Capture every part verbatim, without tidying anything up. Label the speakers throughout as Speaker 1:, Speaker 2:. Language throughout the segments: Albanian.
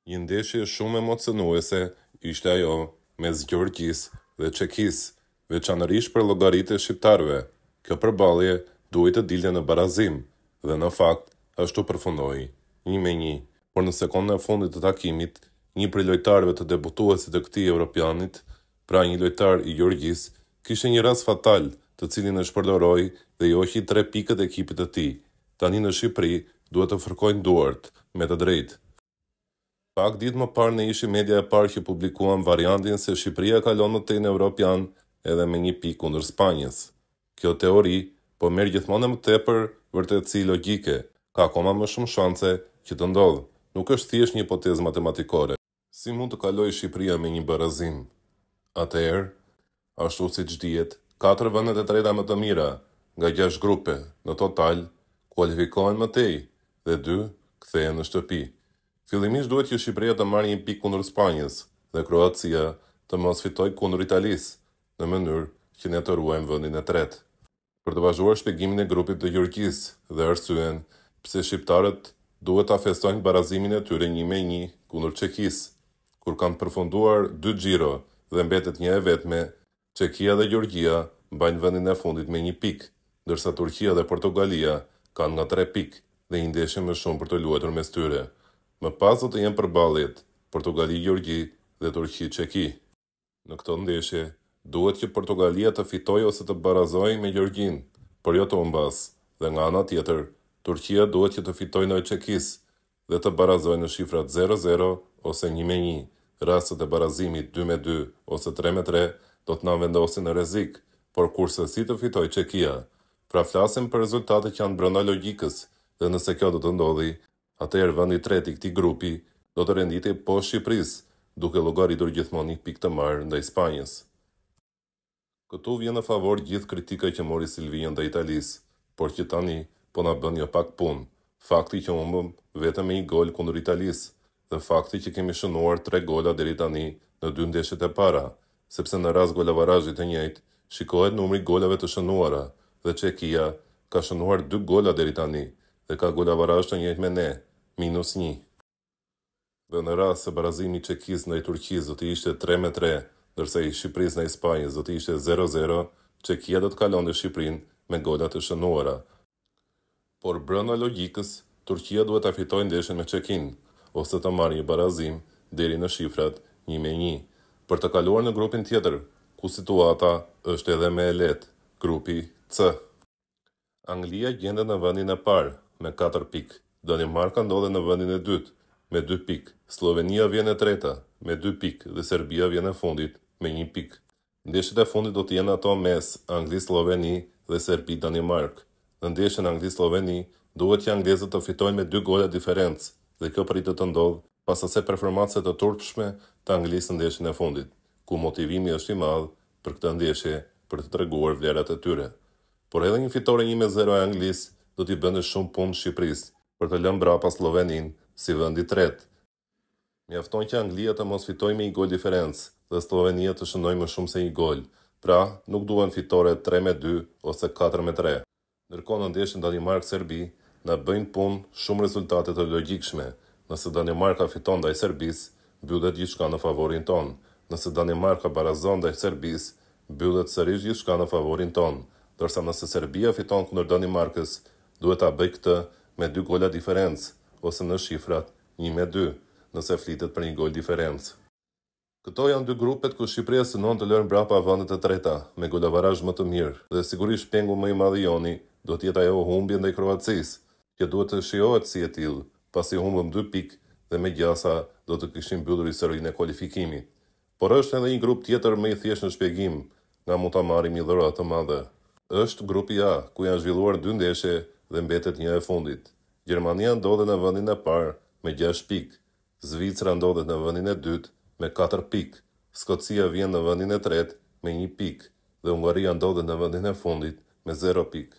Speaker 1: Një ndeshje shumë emocionuese ishte ajo mes Gjergjisë dhe Çekisë, veçanërisht për llogaritë e shqiptarëve. Kjo përballje duhej të dilte në barazim dhe në fakt ashtu përfundoi, një me një. Por në sekondën e fundit të takimit, një prej lojtarëve të debutuesit të këtij Europianit, pra një lojtar i Gjergjisë, kishte një rast fatal, të cilin e shpërdoroi dhe i hoqi tre pikët ekipit të tij. Tani në Shqipëri duhet të fërkojnë duart, me të drejtë. Pak ditë më parë ne ishim media e parë që publikuam variantin se Shqipëria kalon në terin Europian edhe me një pikë kundër Spanjës. Kjo teori po merr gjithmonë më tepër vërtetësi logjike, ka akoma më shumë shanse që të ndodhë, nuk është thjesht një hipotezë matematikore. Si mund të kalojë Shqipëria me një barazim? Atëherë, ashtu siç dihet, katër vendet e treta më të mira nga gjashtë grupe në total kualifikohen më tej dhe dy kthehen në shtëpi. Fillimisht duhet që Shqipëria të marrë një pikë kundër Spanjës dhe Kroacia të mos fitojë kundër Italisë, në mënyrë që ne të ruajmë vendin e tretë. Për të vazhduar shpjegimin e grupit të Gjergjisë dhe arsyen pse shqiptarët duhet ta festojnë barazimin e tyre një me një kundër Çekisë, kur kanë përfunduar dy xhiro dhe mbetet një e vetme, Çekia dhe Gjergjia mbajnë vendin e fundit me një pikë, ndërsa Turqia dhe Portogalia kanë nga tre pikë dhe një ndeshje më shumë për të luajtur mes tyre. Më pas do të jenë përballjet Portogali-Gjergji dhe Turqi-Çeki. Në këtë ndeshje, duhet që Portogalia të fitojë ose të barazojë me Gjergjin, por jo të humbas, dhe nga ana tjetër, Turqia duhet që të fitojë ndaj Çekisë dhe të barazojë në shifrat zero zero ose një me një. Rastet e barazimit dy me dy ose tre me tre do të na vendosin në rrezik, por kurse si të fitojë Çekia. Pra flasim për rezultate që janë brenda logjikës, dhe nëse kjo do të ndodhi, atëherë vendi i tretë i këtij grupi do të renditej poshtë Shqipërisë, duke llogaritur gjithmonë një pikë të marrë ndaj Spanjës. Këtu vjen në favor gjithë kritika që mori Silvio ndaj Italisë, por që tani po na bën jo pak punë. Fakti që humbëm vetëm me një gol kundër Italisë dhe fakti që kemi shënuar tre gola deri tani në dy ndeshjet e para, sepse në rast golabarazhit të njëjtë shikohet numri golave të shënuara dhe Çekia ka shënuar dy gola deri tani dhe ka golabarazh të njëjtë me ne, minus një. Dhe në rast se barazimi i Çekisë ndaj Turqisë do të ishte tre me tre, ndërsa i Shqipërisë ndaj Spanjës do të ishte zero zero, Çekia do të kalonte Shqipërinë me gola të shënuara. Por brenda logjikës, Turqia duhet ta fitojë ndeshjen me Çekinë, ose të marrë një barazim deri në shifrat një me një, për të kaluar në grupin tjetër, ku situata është edhe më e lehtë, grupi C. Anglia gjendet në vendin e parë me katër pikë, Danimarka ndodhet në vendin e dytë me dy pikë, Slovenia vjen e treta me dy pikë dhe Serbia vjen e fundit me një pikë. Ndeshjet e fundit do të jenë ato mes Angli-Sloveni dhe Serbi-Danimark. Në ndeshjen Angli-Sloveni duhet që anglezët të fitojnë me dy gola diferencë dhe kjo pritet të ndodhë pas asaj performance të turpshme të Anglisë në ndeshjen e fundit, ku motivimi është i madh për këtë ndeshje për të treguar vlerat e tyre. Por edhe një fitore një me zero e Anglisë do t'i bënte shumë punë Shqipërisë për të lënë mbrapa Sloveninë si vendi i tretë. Mjafton që Anglia të mos fitojë me një gol diferencë dhe Slovenia të shënojë më shumë se një gol, pra nuk duhen fitore tre me dy ose katër me tre. Ndërkohë në ndeshjen Danimark-Serbi na bëjnë punë shumë rezultate të logjikshme. Nëse Danimarka fiton ndaj Serbisë, mbyllet gjithçka në favorin ton. Nëse Danimarka barazon ndaj Serbisë, mbyllet sërish gjithçka në favorin ton. Dorsa nëse Serbia fiton kundër Danimarkës, duhet ta bëj këtë me dy gola diferencë ose në shifrat një me dy, nëse flitet për një gol diferencë. Këto janë dy grupet ku Shqipëria synon të lërë mbrapa vendet e treta me golabarazh më të mirë dhe sigurisht pengu më i madh i joni do të jetë ajo humbje ndaj Kroacisë, që duhet të shijohet si e tillë, pasi humbëm dy pikë dhe me gjasa do të kishim mbyllur historinë e kualifikimit. Por është edhe një grup tjetër më i thjeshtë në shpjegim, nga mund ta marrim një dhuratë të madhe. Është grupi A, ku janë zhvilluar dy ndeshje dhe mbetet një e fundit. Gjermania ndodhet në vendin e parë me gjashtë pikë, Zvicra ndodhet në vendin e dytë me katër pikë, Skocia vjen në vendin e tretë me një pikë dhe Hungaria ndodhet në vendin e fundit me zero pikë.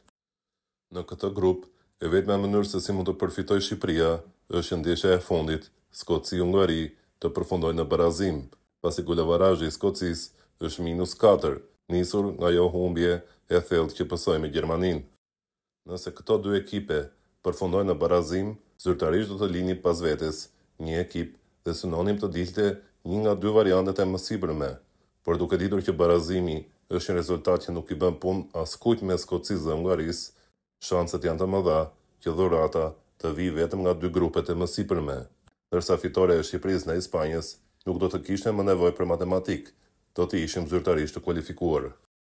Speaker 1: Në këtë grup, e vetmja mënyrë se si mund të përfitojë Shqipëria është ndeshja e fundit, Skoci-Hungari, të përfundojë në barazim, pasi golabarazhi i Skocisë është minus katër, nisur nga ajo humbje e thellë që pësoi me Gjermaninë. Nëse këto dy ekipe përfundojnë në barazim, zyrtarisht do të lini pas vetes një ekip dhe synonim të dilte një nga dy variantet e mësipërme, por duke ditur që barazimi është një rezultat që nuk i bën punë askujt me Skocisë dhe Hungarisë, shanset janë të mëdha që dhurata të vijë vetëm nga dy grupet e mësipërme, ndërsa fitoreja e Shqipërisë dhe Spanjës nuk do të kishte më nevojë për matematik, do të ishim zyrtarisht të kualifikuar.